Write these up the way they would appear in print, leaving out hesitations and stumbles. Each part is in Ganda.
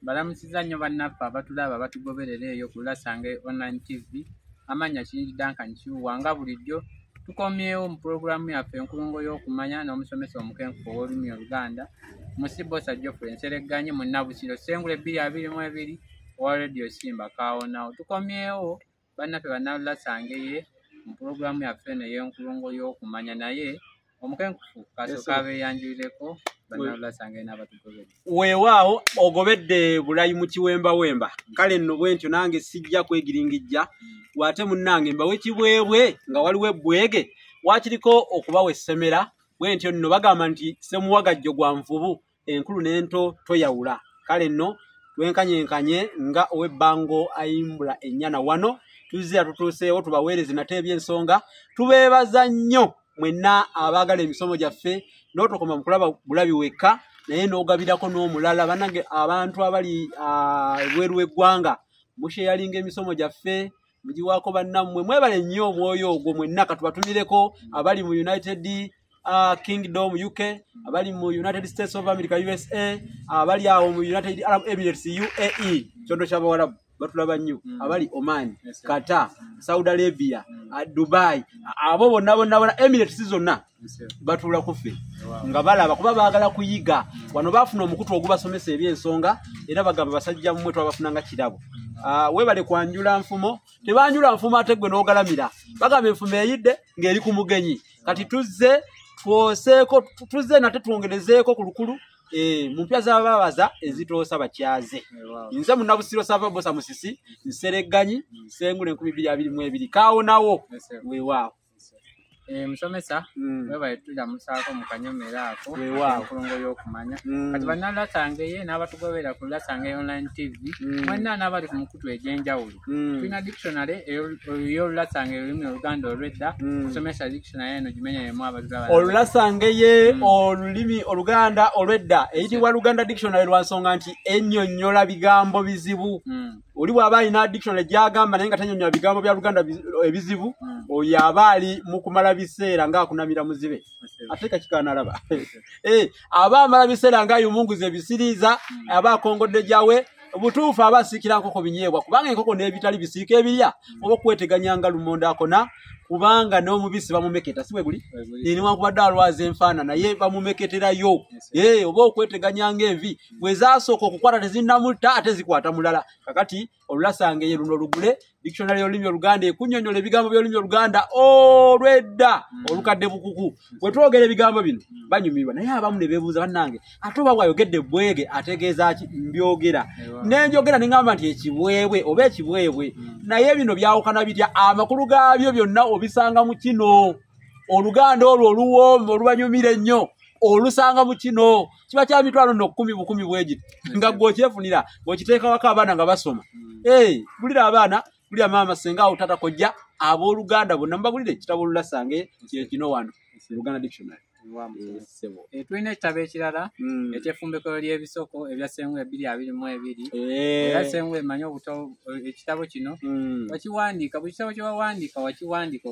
balamusiza nnyo bannaffe abatulaba batugoberera eyo ku Lulasange Online TV. Amanya Kingi Duncan Kiwuwa nga bulijjo tukomyewo mu pulogulaamu yaffe enkulungo y'okumanya n'omusomesa omukenkufu ow'olulimi Oluganda Musibosa Geoffrey Nseregganye mu Nabukiro Ssengule 222 owa Radio Simba Kaawonawo. Tukomyewo bannaffe bannalulasange ye mu pulogulaamu yaffe eno ey'enkulungo y'okumanya naye omukenkufu kasooka abeeyanjulireko bannalulasange n'abatugoberera. Weewaawo ogobedde bulayi mu kiwembawemba. Kale nno bwentyo nange sijja kwegiringijja wate munnange mbawe kibwebwe nga waliwo ebbwege wakiriko okubawa essemera bwentyo nno bagamba nti semuwagajjo gwa nvubu enkulu n'ento toyawula. Kale nno twenkanyenkanye nga ow'ebbango ayimbula ennyana wano tuzira tutuuseewo tubaweereze nate eby'ensonga tubeebaza nnyo mwenna abaagala emisomo gyaffe n'otokoma mu kulaba bulabi wekka naye n'ogabirako n'omulala bannange abantu abali ebweru w'eggwanga musheyalinga emisomo gyaffe mugiwaako bannammwe mwebale nnyo omwoyo ogwo mwenna katubatumireko abali mu United Kingdom UK abali mu United States of America USA abali awo mu United Arab Emirates UAE kyondo ky'abawarabu batulaba nnyo abali Oman Qatar Saudi Arabia Dubai abo bonna Emirates zonna batula kuffe nga balaba kuba baagala kuyiga wano bafuna omukutu ogubasomesa ebyensonga era bagamba basajja mmwe twabafunanga kirabo. Webale kwanjula nfumo tebanjula nfumo ate gwe n'ogalamira bagamba enfumo eyidde ng'eri ku mugenyi kati tuzze twoseeko nate twongerezeeko ku lukulu mu mpya z'ababaza ezitoosa bakyaze. Nze Munnabusiro Savabosa Musisi Nseregganyi Ssengule 222 Kaawonawo weewaawo. Musomesa webale tujja musaako mu kanyomera ako enkulungo y'okumanya kati bannalulasange ye n'abatugoberera ku Lulasange Online TV mwenna n'abali ku mukutu egy'enjawulo tulina dictionary ey'Olulasange olulimi Oluganda olw'edda musomesa dictionary eno gimenyeremu abatulaba. Olulasange ye olulimi Oluganda olw'edda eyitibwa Luganda dictionary lwa nsonga nti ennyonnyola bigambo bizibu. Oli bw'aba alina dictionary gy'agamba naye nga tannyonnyola bigambo bya Luganda ebizibu oyo aba ali mu kumala biseera ng'akunamira muzibe ate kakikaana alaba aba amala biseera ng'ayumunguza ebisiriiza aba akongodde gyawe butuufu aba asiikira nkoko binyeebwa kubanga enkoko n'ebitali bisiika ebirya oba okweteganya nga lumonde akona kubanga n'omubisi bamumeketa si bwe guli newankubadde alwaza enfaana naye bamumeketerayo oba okweteganya ng'envi bwe zaasooka okukwata tezinnamutta ate zikwata mulala. Kakati Olulasange ye luno lugule dictionary y'olulimi Oluganda ekunnyonnyola ebigambo by'olulimi Oluganda olw'edda olukadde bukuku. Bwe twogera ebigambo bino banyumirwa naye abamu ne beebuuza bannange ate oba bw'ayogedde ebbwege ategeeza ki mbyogera nenjogera ne ngamba nti ekibwebwe oba ekibwebwe naye bino byawukana bitya amakulu gaabyo byonna obisanga mu kino Oluganda olwo oluwombe olubanyumira ennyo olusanga mu kino kiba kya mitwalo nno 10 bwegiti nga gw'okyefunira ng'okiteeka waka abaana nga basoma. Bulira abaana bulira maama senga awo tata kojja abooluganda bonna mubagulire ekitabo Olulasange kino wano Luganda dictionary. Tulina ekitabo ekirala eky'effumbekero ly'ebisoko ebya Ssengule 222 era Ssengule emanyi obuto ekitabo kino wakiwandiika buli kitabo kyewawandiika wakiwandiika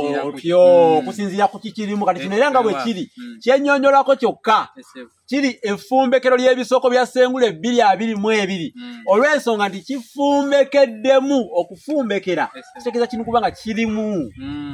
okusinziira ku kikirimu kati kino era nga bwe kiri kyennyonnyolako kyokka kiri effumbekero ly'ebisoko bya Ssengule 222 olw'ensonga nti kifumbekeddemu okufumbekera kitegeeza kino kubanga kirimu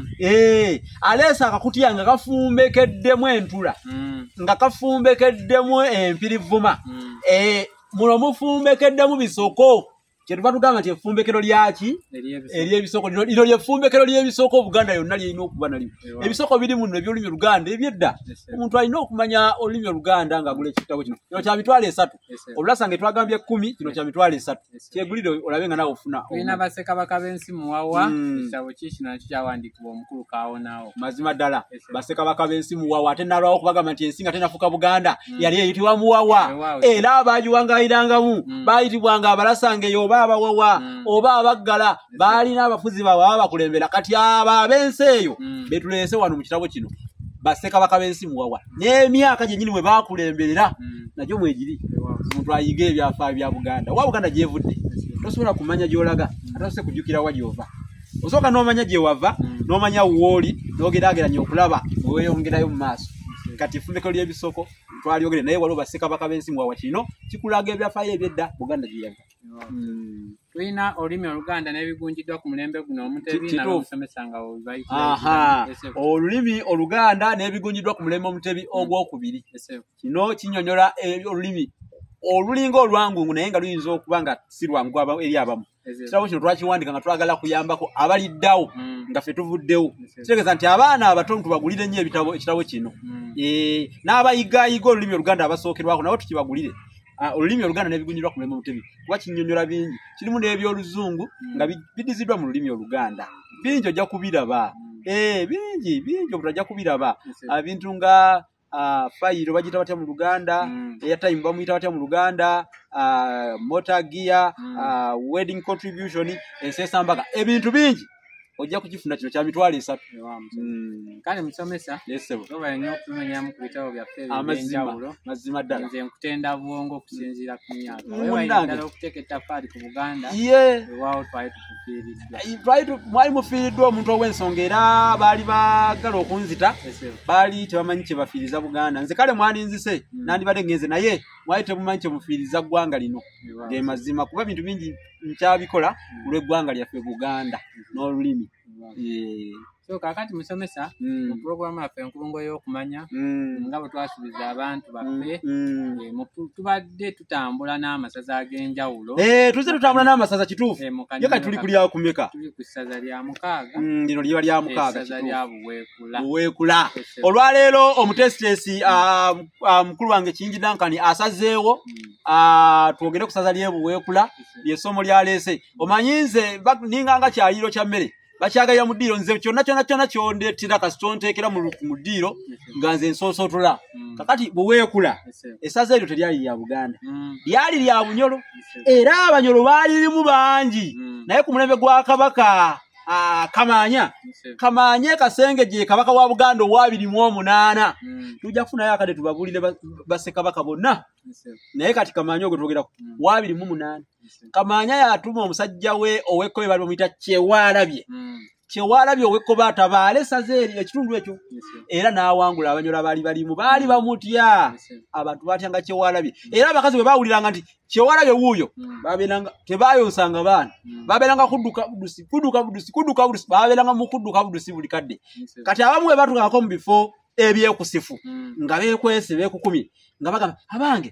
aleesa akakutiya nga kafumbekeddemu entula nga kafumbekeddemu empirivuma muno mufumbekeddemu bisoko kyetuva tugamba nti effumbekero lyaki ery'ebisoko lino lyeffumbekero ly'ebisoko Buganda yonna lyerina okuba nalyo. Ebisoko biri muno eby'olulimi Oluganda ebyedda omuntu alina okumanya olulimi Oluganda ng'agula ekitabo kino. Kino kya mitwalo 3 Olulasange twagambye 10 kino kya mitwalo 3 kyegulire olabe nga nawe ofuna. Tulina Bassekabaka b'ensi Muwawa ekitabo kino nakyo kyawandiikibwa omukulu Kaawonawo. Mazima ddala Bassekabaka b'ensi Muwawa ate nalwawo okubagamba nti ensi nga tenafuuka Buganda yali eyitibwa Muwawa era abaagiwangaayirangamu baayitibwanga Abalasange oba abawawa oba abaggala baalina abafuzi baabwe bakulembera kati abo ab'ensi eyo betuleese wano mu kitabo kino Bassekabaka b'ensi Muwawa n'emyaka gyennyini bwe baakulemberera nagyo mwegiri omuntu ayiga ebyafaayo bya Buganda oba Buganda gyevudde tosobola kumanya gy'olaga ate osose kujjukira wa gy'ova osooka n'omanya gye wava n'omanya w'oli n'ogeraageranya okulaba weeyongerayo mu maaso. Kati effumbekero ly'ebisoko twali naye waliwo bassekabaka b'ensi mwawa kino kikulaga ebyafaayo ebyedda Buganda gye yava. Tulina olulimi Oluganda n'ebigunjiddwa ku mulembe guno Omutebi n'abasomesa nga olulimi Oluganda n'ebigunjiddwa ku mulembe Omutebi ogwokubiri. Kino kinnyonnyola olulimi olulinga olwangungu naye nga luyinza okuba nga si lwangu eri abamu. Ekitabo kino twakiwandika nga twagala kuyambako abaliddawo nga ffe tuvuddewo. Kitegeeza nti abaana abato tubagulire nnyo ekitabo kino. N'abayigayiga olulimi Oluganda abasookerwako nabo tukibagulire. Olulimi Oluganda n'ebigunjiddwa ku mulembe Omutebi kuba kinnyonnyola bingi. Kirimu n'ebyoluzungu nga bidiziddwa mu lulimi Oluganda. Bingi ojja kubiraba. Bingi obutajja kubiraba. Bintu nga fayiro bagiyita batya mu Luganda, airtime bamuyita batya mu Luganda, motor gear, wedding contribution, ensesambaga, ebintu bingi ojja kukifuna kino kya mitwalo 3. Kale musomesa oba nnyo okumenyamu ku bitabo byaffe ebyenjawulo. Mazima ddala nze nkutenda bwongo okusinziira ku myaka wewayiddala okuteeka ettaffaali ku Buganda ewaawo twali tukufiiriddwa. Mwali mufiiriddwa omuntu ow'ensonga era baali baagala okunzita baali tebamanyi kye bafiiriza Buganda. Nze kale mwandinzise nandibadde ngenze naye mwali temumanyi kye mufiiriza ggwanga lino ge mazima kuba bintu bingi nkyabikola olw'eggwanga lyaffe Buganda n'olulimi. So kakati musomesa mu programu yaffe enkulungo y'okumanya nga bwe twasuubiza abantu baffe tubadde tutambula n'amasaza ag'enjawulo. Tuzze tutambula n'amasaza kituufu. Ye kati tuli kulya kumeka. Tuli ku ssaza lya Mukaaga. Lino liba lya Mukaaga. Ssaza lya Buweekula. Buweekula. Olwaleero omutesitesi mukulu wange Kingi Duncan asazeewo twogere ku ssaza ly'e Buweekula ly'essomo lyaleese. Omanyi nze ninganga kyaliiro kya mmere. Bakyagaya mu ddiiro nze kyonna kyondeetera kasita onteekera mu ddiiro nga nze nsoosootula. Kakati Buweekula essaza eryo teryali lya Buganda, lyali lya Bunyolo era Abanyolo baalirimu bangi naye ku mulembe gwa Kabaka Kamanye Kasengejje kabaka wa Buganda owa 28 tujja kufunayo akade tubabulire bassekabaka bonna naye kati Kamanye ogwo twogera wa 28 Kamanya yatuma omusajja we owekkobe bali bamuyita Kyewalabye owekkobe atabaale essaza eryo ekitundu ekyo era n'awangula Abanyolo balimu baali bamutya abantu batyanga Kyewalabye era abakazi bwe baawuliranga nti Kyewalabye wuuyo babeeranga tebaayonsanga baana babeeranga kudduka budusi babeeranga mu kudduka budusi buli kadde. Kati abamu bwe batugako mu bifo ebyekusifu nga beekwese beekukumi nga bagamba abange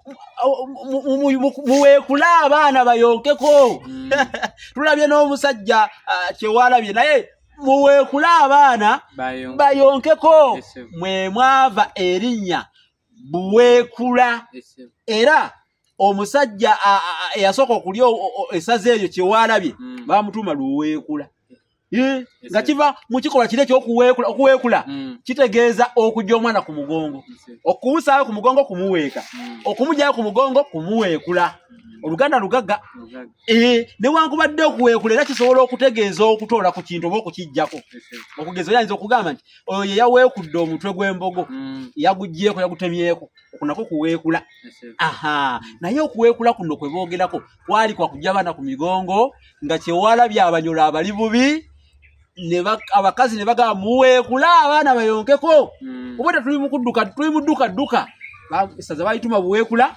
Buweekula abaana bayonkeko. Tulabye n'omusajja Kyewalabye naye Buweekula abaana bayonkeko mwe mwava erinnya Buweekula era omusajja eyasooka okulya essaza eryo Kyewalabye bamutuma Luweekula. Nga kiva mu kikolwa kiri okuweekula kitegeeza okujja omwana ku mugongo okumusaayo ku mugongo kumuweeka okumujjayo ku mugongo kumuweekula. Oluganda lugagga newankubadde okuweekula era kisobola okutegeeza okutoola ku kintu oba okukijjako. Okugeza oyinza okugamba nti oyo ye yaweekudde omutwe gw'embogo yagugyeko yagutemyeko okunako kuweekula. Naye okuweekula kuno kwe boogerako kwali kwa kujja baana ku migongo nga Kyewalabye Abanyolo abali bubi abakazi ne bagamba Buweekula abaana bayonkeko obwete tuli mu dduka essaza bayituma Buweekula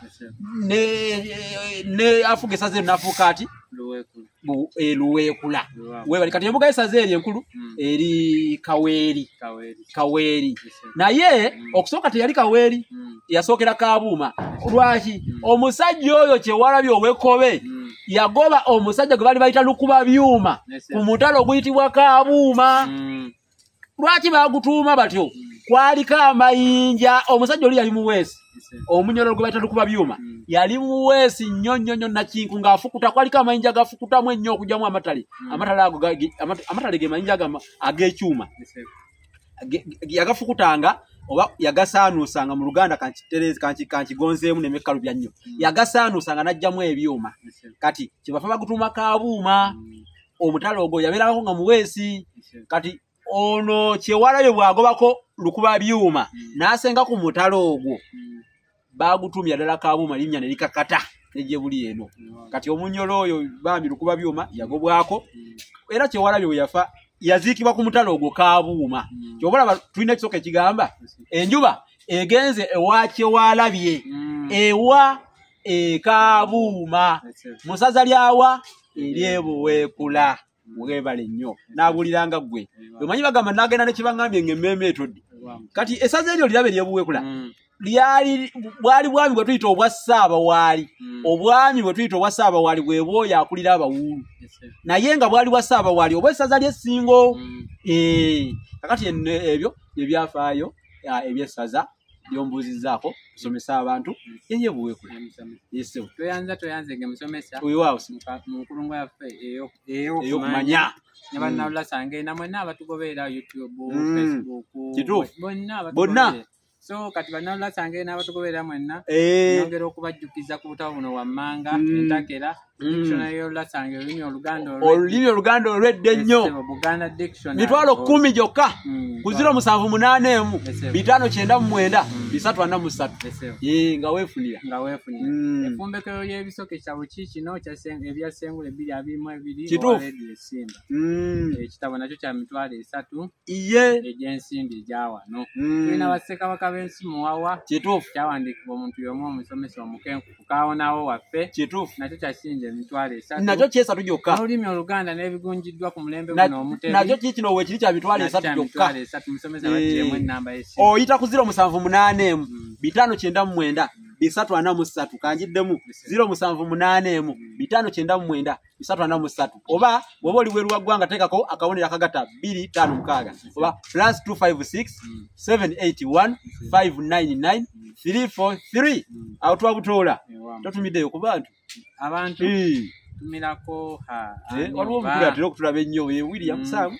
ne afuga essaza eryo n'afuuka ati Luweekula. Weebali kati embuga y'essaza eryo enkulu eri Kaweeri naye okusooka teyali Kaweeri yasookera Kabuuma. Lwaki omusajja oyo Kyewalabye ow'ekkobe yagoba omusajja gwe bali bayita Lukuba byuma ku mutalo oguyitibwa Kabuuma. Lwaki bagutuuma batyo? Kwaliko amayinja. Omusajja oli yali muweesi omunyolo gwe bayita Lukuba byuma yali muweesi nnyo nakinku ng'afukuta. Kwaliko amayinja gafukutamu ennyo okugyamu amatale ago amatale ge mayinja ag'ekyuma yagafukutanga oba yagasaanuusanga mu Luganda kankigonzeemu n'emekkalu bya nnyo yagasaanuusanga n'ajjamu ebyuma. Kati kyebafa bagutuuma Kabuuma. Omutale ogwo yabeerako nga muweesi. Kati ono Kyewalabye bw'agobako Lukuba byuma n'asenga ku mutale ogwo bagutumya ddala Kabuuma linnya ne likakata nejje buli eno. Kati omunyolo oyo bambi Lukuba byuma yagobwako era Kyewalabye bwe yafa yaziikibwa ku mutale ogwo Kabuuma. Kyobalaba tulina ekisooka ekigamba enjuba egenze ewache walabye ewa ekabuuma musaza lyawa eryebuweekula mwebale nnyo nabuliranga gwe omanyi bagamba nagenda ne kibangambye ng'emmeme etodde kati esaza eryo lirabe eryebuweekula bwali bwami bwe tuyita obwa Ssaabawaali obwami bwe tuyita obwa Ssaabawaali bwe bwoyo akulira abawuulu naye nga bwali bwa Ssaabawaali obwa essaza ly'essingo kakati ebyo ebyafaayo ebyessaza byombuuzizzaako kusomesa abantu eryebuweekula yesewo toyanze ngemusomesa weewaawo mu nkulungo yaffe ey'okumanya nebanawula sange namwe n'abatugoberera YouTube Facebook bonna so kati banawula sange n'abatugoberera mwenna nyongera okubajjukiza ku butabo buno wammanga entakera dictionary y'Olulansange olulimi oluganda olwedde nnyo Buganda dictionary mitwalo 10 gyokka ku 078 599 343 nga weefunira effumbekero ly'ebisoke kitabo kino ebyasengula 222 Radio Simba ekitabo nakyo kya mitwalo 3 egy'ensimbi egyawano tulina bassekabaka b'ensi muwawa kyawandiikibwa omuntu y'omu omusomesa omukenkufu kaawonawo waffe nakyo kyasinja emitwalo 3 nakyo kyesatu gyokka olulimi oluganda n'ebigunjiddwa ku mulembe guno omutebi nakyo kikino weekiri kya mitwalo 3 gyokka musomesa bagyemu ennamba y'essimu oyita ku 078 599 343 kanjiddemu 078 599 343 oba bw'oba oli bweru wa ggwanga teekako akawonera akagata 256 oba +256 781 599 343 awo twabutoola totumiddeyo ku abantu tumirako waliwo omukulu atera okutulaba ennyo William Sam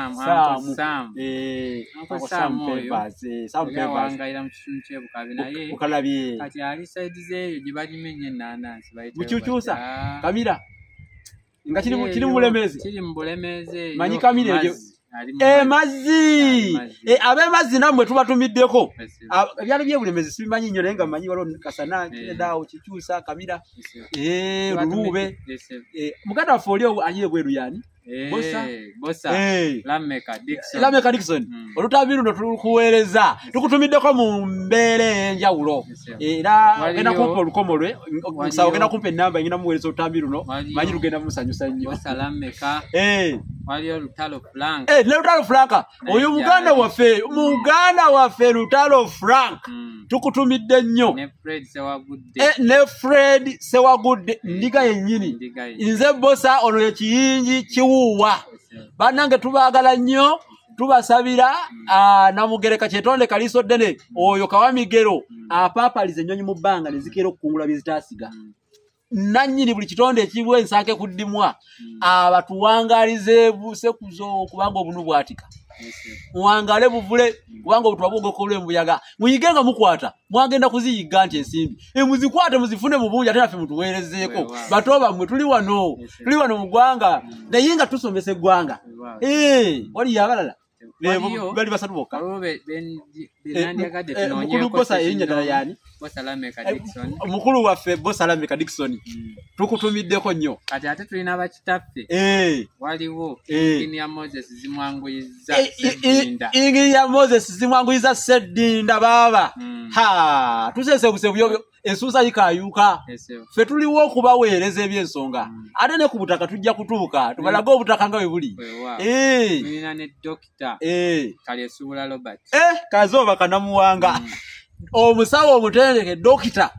yawangaira mu kitundu ky'ebukabi naye ukalabye kati ali saidi zeeyo gye balimenye ennaanansi bukyukyusa kamira nga kiri mu bulemeezi manyi kamira egyo mazzi ab'emazzi nammwe tubatumiddeko ebyalo by'ebulemezi sibimanyi nnyo naye nga mmanyi waliwo kasana kiredaawo kikyusa kamira luluube muganda waffe oli ayiye bweru yani Bossa Lameka Dickson olutambi luno tulukuweereza tukutumiddeko mu mbeera ey'enjawulo era ogenda kumpa olukomo lwe musawo ogenda kumpa ennamba engenda muweereza olutambi luno manyi lugenda mumusanyusa nnyo waliyo Lutalo Frank ne Lutalo Frank oyo muganda waffe Lutalo Frank tukutumidde nnyo ne Fred Sewagudde ndiga yennyini nze Bossa ono ekiyingi kiwuuwa bannange tubaagala nnyo tubasabira namugereka kyetonde kaliiso ddene oyo kawamigero apaapaliza ennyonyi mu bbanga ne zikeera okukungula byezitaasiga nannyini buli kitonde ekibwa ensanke kuddimwa abatuwangalize busekuzo kubanga obunu bwatika muwangale buvule kubanga obutuba bwogokolwe mbuyaga muyige nga mukwata mwagenda kuziyiga nti ensimbi muzikwate muzifune mu bungi ate naffe mutuweerezeeko bato bammwe tuli wano mu ggwanga naye nga tusomesa eggwanga waliyo abalala bali basatu bokka mukulu Bossa erinnya ddala yani mukulu waffe Bossa Lameka Dickson tukutumiddeko nnyo kati ate tulina bakitaffe waliwo Ingiriya Moses Zimwanguyiza Sseddinda baaba tuseesebuse byo ensuusa yikaayuuka ffe tuliwo okubaweereza ebyensonga ate ne ku butaka tujja kutuuka tubalage obutaka nga bwe buli tulina ne Dr. Kalyesuubula Robert kazooba kanamuwanga omusawo omutendeke dokita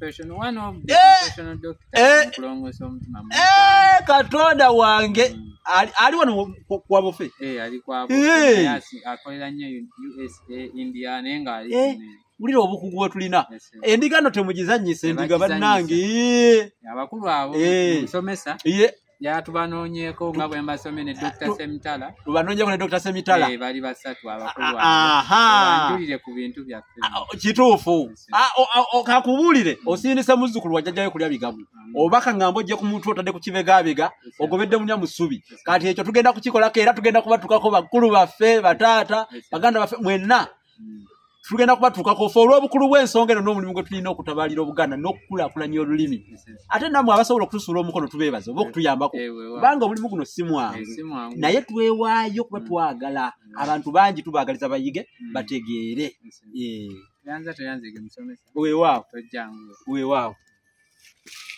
Katonda wange ali wano kwabofe akolera nnyo USA India naye nga ulira obukugu bwe tulina endiga no temugizannyisa endiga bannange abakulu abo musomesa yatubanoonyeeko nga bwe mbasomye ne Dr. Semitala tubanoonyeeko ne Dr. Semitala bali basatu abakulu banjulire ku bintu byaffe kituufu kakubuulire osindise muzzukulu wajjajjayo kulya bigabu obaka ngamba ojje ku muntu otadde ku kibegaabega ogobedde munya mu ssubi kati ekyo tugenda kukikolako era tugenda kubatukako bakulu baffe bataata baganda baffe mwenna tugenda kubatuukako ffe olw'obukulu bw'ensonga eno n'omulimu gwe tulina okutabaalira Obuganda n'okukulaakulanya olulimi ate nammwe abasobola okutusuula omukono tubeebaza oba okutuyambako kubanga omulimu guno si mwangu naye twewaayo kuba twagala abantu bangi tubaagaliza bayige bategeere yanza toyanze ge musomesa weewaawo tojjangu weewaawo